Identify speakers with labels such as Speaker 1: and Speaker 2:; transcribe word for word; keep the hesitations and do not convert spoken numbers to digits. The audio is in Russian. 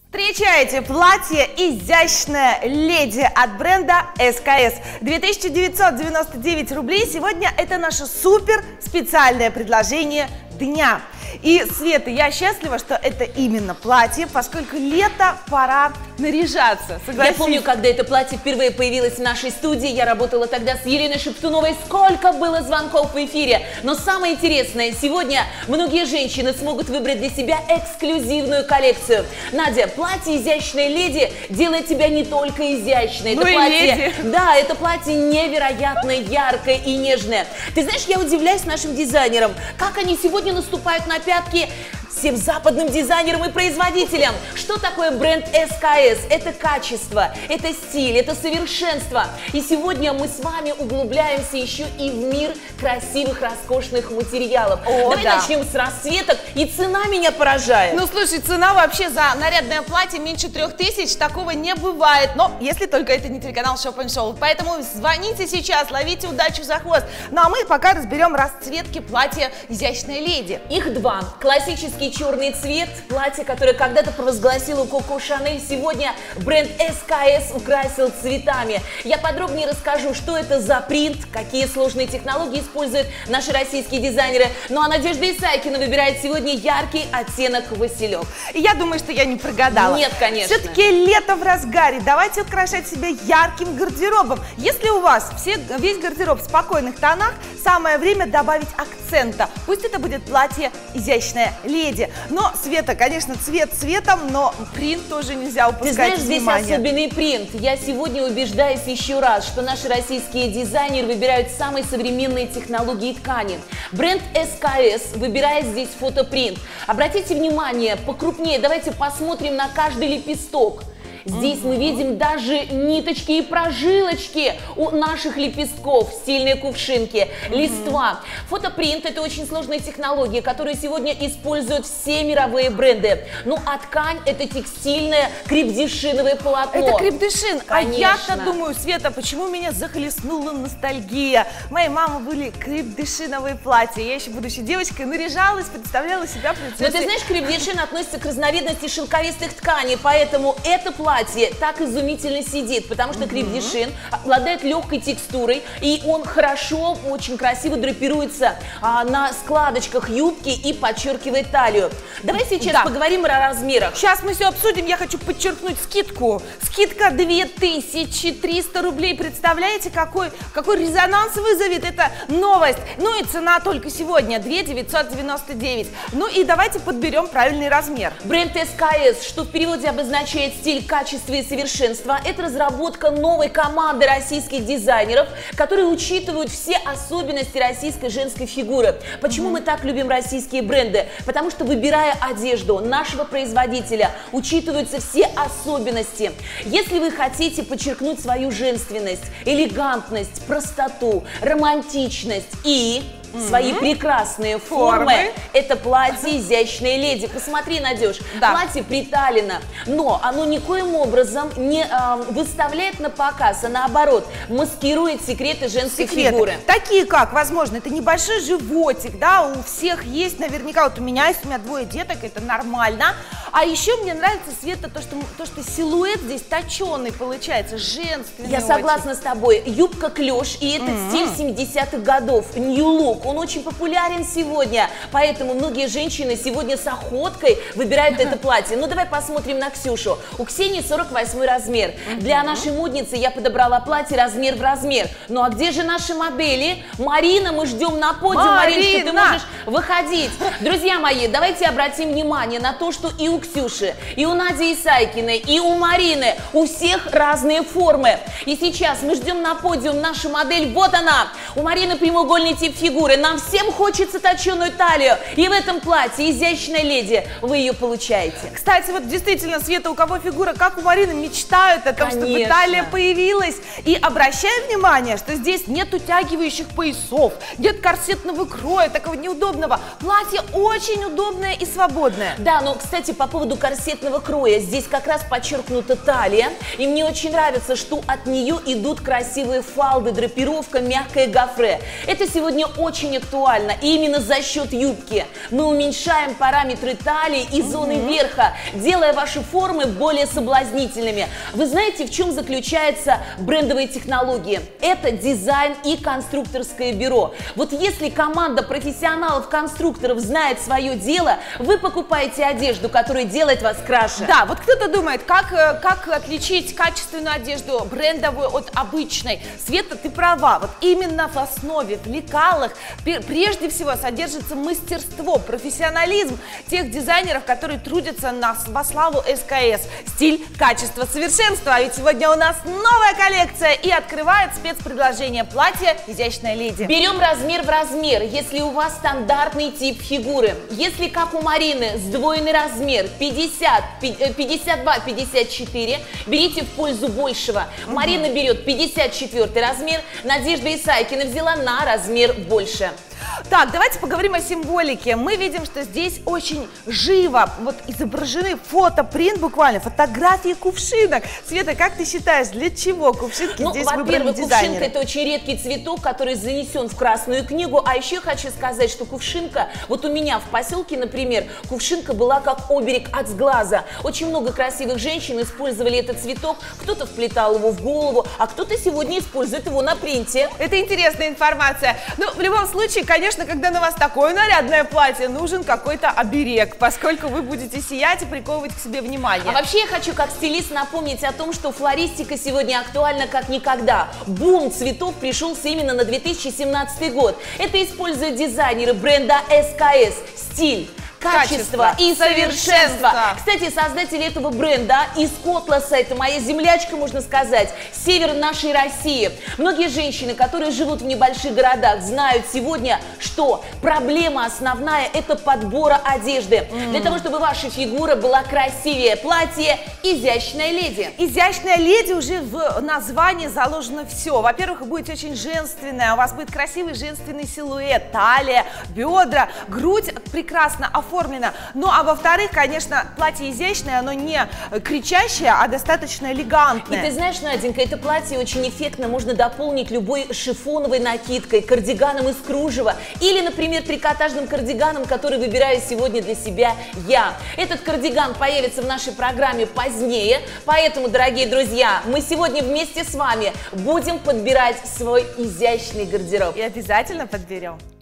Speaker 1: Встречайте платье «Изящная леди» от бренда эс ка эс. две тысячи девятьсот девяносто девять рублей. Сегодня это наше супер специальное предложение дня. И, Света, я счастлива, что это именно платье, поскольку лето, пора наряжаться. Согласись?
Speaker 2: Я помню, когда это платье впервые появилось в нашей студии, я работала тогда с Еленой Шептуновой, сколько было звонков в эфире. Но самое интересное, сегодня многие женщины смогут выбрать для себя эксклюзивную коллекцию. Надя, платье «Изящная леди» делает тебя не только изящной.
Speaker 1: Ну
Speaker 2: это
Speaker 1: и
Speaker 2: платье,
Speaker 1: леди.
Speaker 2: Да, это платье невероятно яркое и нежное. Ты знаешь, я удивляюсь нашим дизайнерам, как они сегодня наступают на пятки всем западным дизайнерам и производителям. Что такое бренд эс ка эс? Это качество, это стиль, это совершенство. И сегодня мы с вами углубляемся еще и в мир красивых, роскошных материалов.
Speaker 1: О,
Speaker 2: Давай
Speaker 1: да.
Speaker 2: начнем с расцветок, и цена меня поражает.
Speaker 1: Ну, слушай, цена вообще за нарядное платье меньше трех тысяч, такого не бывает. Но если только это не телеканал Shop and Show. Поэтому звоните сейчас, ловите удачу за хвост. Ну, а мы пока разберем расцветки платья «Изящная леди».
Speaker 2: Их два. Классический черный цвет, платье, которое когда-то провозгласила Коко Шанель, сегодня бренд эс ка эс украсил цветами. Я подробнее расскажу, что это за принт, какие сложные технологии используют наши российские дизайнеры. Ну а Надежда Исайкина выбирает сегодня яркий оттенок василек.
Speaker 1: И я думаю, что я не прогадала.
Speaker 2: Нет, конечно.
Speaker 1: Все-таки лето в разгаре. Давайте украшать себя ярким гардеробом. Если у вас все, весь гардероб в спокойных тонах, самое время добавить акцента. Пусть это будет платье «Изящная леди». Но, Света, конечно, цвет цветом, но принт тоже нельзя упускать.
Speaker 2: Ты знаешь,
Speaker 1: внимание.
Speaker 2: здесь особенный принт. Я сегодня убеждаюсь еще раз, что наши российские дизайнеры выбирают самые современные технологии ткани. Бренд эс ка эс выбирает здесь фотопринт. Обратите внимание, покрупнее, давайте посмотрим на каждый лепесток. Здесь мы видим даже ниточки и прожилочки у наших лепестков, стильные кувшинки, листва. Фотопринт – это очень сложная технология, которую сегодня используют все мировые бренды. Ну а ткань – это текстильное крепдешиновое полотно.
Speaker 1: Это крепдешин. А
Speaker 2: Конечно.
Speaker 1: я-то думаю, Света, почему меня захлестнула ностальгия? Моей мамы были крепдешиновые платья. Я еще, будучи девочкой, наряжалась, представляла себя принцессой.
Speaker 2: Но ты знаешь, крепдешин относится к разновидности шелковистых тканей, поэтому это платье так изумительно сидит, потому что крепдешин обладает легкой текстурой, и он хорошо, очень красиво драпируется а, на складочках юбки и подчеркивает талию. Давай сейчас
Speaker 1: Да.
Speaker 2: поговорим о размерах.
Speaker 1: Сейчас мы все обсудим. Я хочу подчеркнуть скидку. Скидка две тысячи триста рублей. Представляете, какой, какой резонанс вызовет эта новость? Ну и цена только сегодня две тысячи девятьсот девяносто девять. Ну и давайте подберем правильный размер.
Speaker 2: Бренд эс ка эс, что в переводе обозначает стиль, качество и совершенство, это разработка новой команды российских дизайнеров, которые учитывают все особенности российской женской фигуры. Почему мы так любим российские бренды? Потому что, выбирая одежду нашего производителя, учитываются все особенности. Если вы хотите подчеркнуть свою женственность, элегантность, простоту, романтичность и свои прекрасные формы,
Speaker 1: Формы.
Speaker 2: это платье «Изящная леди». Посмотри, Надюш,
Speaker 1: Да.
Speaker 2: платье приталено, но оно никоим образом не э, выставляет на показ, а наоборот маскирует секреты женской
Speaker 1: Секреты.
Speaker 2: фигуры.
Speaker 1: Такие как, возможно, это небольшой животик, да, у всех есть, наверняка, вот у меня есть, у меня двое деток, это нормально. А еще мне нравится, Света, то, что, то, что силуэт здесь точеный получается, женственный.
Speaker 2: Я
Speaker 1: очень.
Speaker 2: согласна с тобой. Юбка клеш, и это
Speaker 1: Мгм.
Speaker 2: стиль семидесятых годов, New Look. Он очень популярен сегодня, поэтому многие женщины сегодня с охоткой выбирают это платье. Ну давай посмотрим на Ксюшу. У Ксении сорок восьмой размер. Для нашей модницы я подобрала платье размер в размер. Ну а где же наши модели? Марина, мы ждем на подиум. Мариночка, ты
Speaker 1: Марина!
Speaker 2: можешь выходить. Друзья мои, давайте обратим внимание на то, что и у Ксюши, и у Нади Исайкиной, и у Марины, у всех разные формы. И сейчас мы ждем на подиум нашу модель. Вот она. У Марины прямоугольный тип фигуры. Нам всем хочется точеную талию. И в этом платье «Изящная леди» вы ее получаете.
Speaker 1: Кстати, вот действительно, Света, у кого фигура, как у Марины, мечтают о том, чтобы
Speaker 2: Конечно.
Speaker 1: талия появилась. И обращаем внимание, что здесь нет утягивающих поясов, нет корсетного кроя, такого неудобного. Платье очень удобное и свободное.
Speaker 2: Да, но, кстати, по поводу корсетного кроя, здесь как раз подчеркнута талия. И мне очень нравится, что от нее идут красивые фалды, драпировка, мягкое гофре. Это сегодня очень очень актуально. И именно за счет юбки мы уменьшаем параметры талии и зоны mm-hmm. верха, делая ваши формы более соблазнительными. Вы знаете, в чем заключается брендовые технологии? Это дизайн и конструкторское бюро. Вот если команда профессионалов-конструкторов знает свое дело, вы покупаете одежду, которая делает вас краше.
Speaker 1: Да, вот кто-то думает, как, как отличить качественную одежду брендовую от обычной. Света, ты права, вот именно в основе, в лекалах прежде всего содержится мастерство, профессионализм тех дизайнеров, которые трудятся на, во славу эс ка эс. Стиль, качество, совершенство. А ведь сегодня у нас новая коллекция и открывает спецпредложение платье «Изящная леди».
Speaker 2: Берем размер в размер, если у вас стандартный тип фигуры. Если, как у Марины, сдвоенный размер пятьдесят, пятьдесят два, пятьдесят четыре, берите в пользу большего. Угу. Марина берет пятьдесят четвёртый размер, Надежда Исайкина взяла на размер больше.
Speaker 1: Так, давайте поговорим о символике. Мы видим, что здесь очень живо вот изображены фотопринт, буквально фотографии кувшинок. Света, как ты считаешь, для чего кувшинки
Speaker 2: ну,
Speaker 1: здесь выбрали
Speaker 2: во-первых,
Speaker 1: дизайнеры?
Speaker 2: кувшинка – это очень редкий цветок, который занесен в Красную книгу. А еще хочу сказать, что кувшинка, вот у меня в поселке, например, кувшинка была как оберег от сглаза. Очень много красивых женщин использовали этот цветок. Кто-то вплетал его в голову, а кто-то сегодня использует его на принте.
Speaker 1: Это интересная информация. Ну, в любом случае, конечно, когда на вас такое нарядное платье, нужен какой-то оберег, поскольку вы будете сиять и приковывать к себе внимание.
Speaker 2: А вообще я хочу как стилист напомнить о том, что флористика сегодня актуальна как никогда. Бум цветов пришелся именно на две тысячи семнадцатый год. Это используют дизайнеры бренда эс ка эс. Стиль, качество, качество и совершенство. Кстати, создатели этого бренда из Котласа, это моя землячка, можно сказать, север нашей России. Многие женщины, которые живут в небольших городах, знают сегодня, что проблема основная – это подбора одежды. Mm. Для того, чтобы ваша фигура была красивее. Платье «Изящная леди».
Speaker 1: «Изящная леди» уже в названии заложено все. Во-первых, вы будете очень женственная, у вас будет красивый женственный силуэт, талия, бедра, грудь прекрасно оформлена. оформлено. Ну, а во-вторых, конечно, платье изящное, оно не кричащее, а достаточно элегантное.
Speaker 2: И ты знаешь, Наденька, это платье очень эффектно можно дополнить любой шифоновой накидкой, кардиганом из кружева или, например, трикотажным кардиганом, который выбираю сегодня для себя я. Этот кардиган появится в нашей программе позднее, поэтому, дорогие друзья, мы сегодня вместе с вами будем подбирать свой изящный гардероб.
Speaker 1: И обязательно подберем.